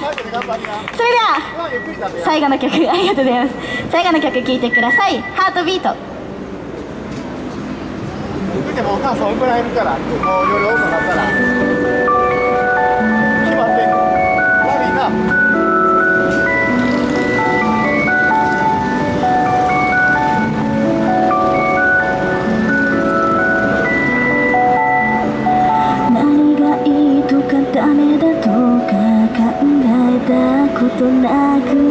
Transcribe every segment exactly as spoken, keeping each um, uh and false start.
それでは最後の曲、ありがとうございます。最後の曲聴いてください。ハートビート。 言ってもお母さん怒られるから、もう夜遅くなったら決まってんの悪いな。 何がいいとかダメだとか考えたことなく、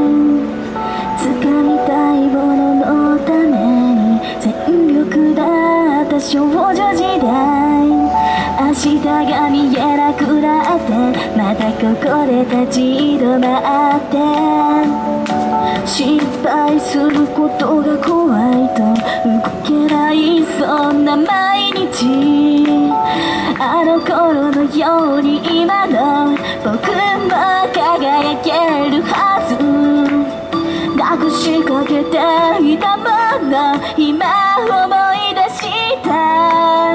掴みたいもののために全力だった少女時代。明日が見えなくなってまたここで立ち止まって、失敗することが怖いと動けない、そんな毎日。あの頃のように今の僕も輝けるはず。隠しかけていたもの今思い出した。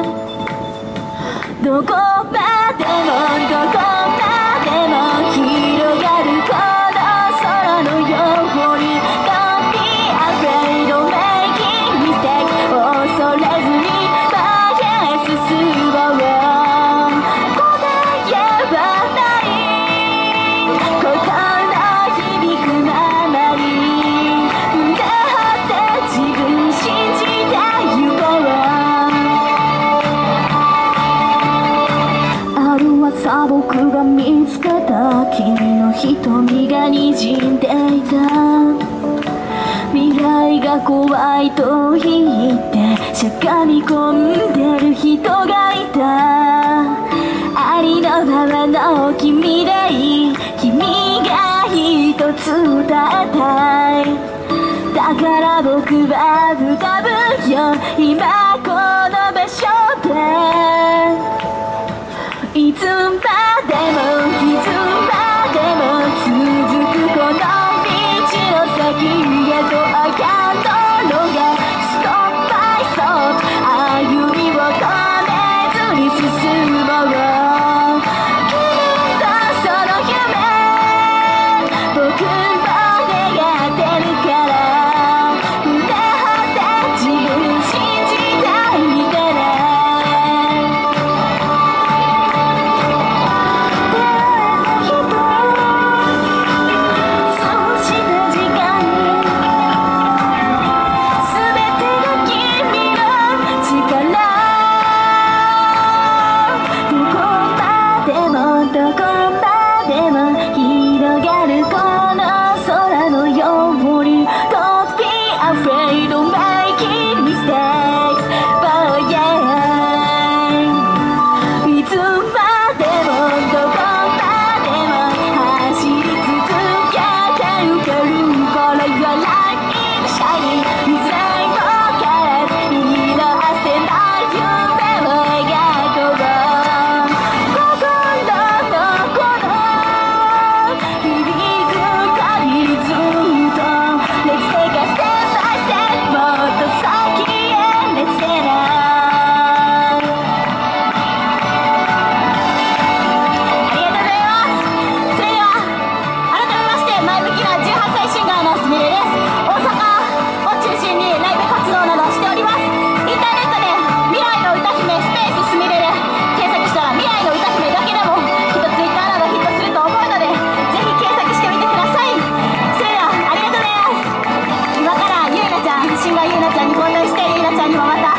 どこまでもどこまでも広がるこの空のように Don't be afraid of making mistake 恐れずに前へ進もう。答えはない心響くままに胸張って自分信じてゆこう。ある朝僕が見つけた君の瞳が滲んでいた。未来が怖いと言ってしゃがみ込んでる人がいた。ありのままの君でいい、君が一つ伝えたい。だから僕は歌うよ今この場所で。いつまでもいつまでも続くこの道の先へとあかんのが Stop by stop 歩みを止めずに進もう。君とその夢僕も願ってるから胸張って自分信じていてね。どこまでも広がるこの空のように Don't be afraid of making mistakes Oh yeah いつまでもどこまでも走り続けてゆけるこの Your life is shining いずれも変わらず色あせない夢を描こう。シンガーゆうなちゃんに交代してゆうなちゃんにもまた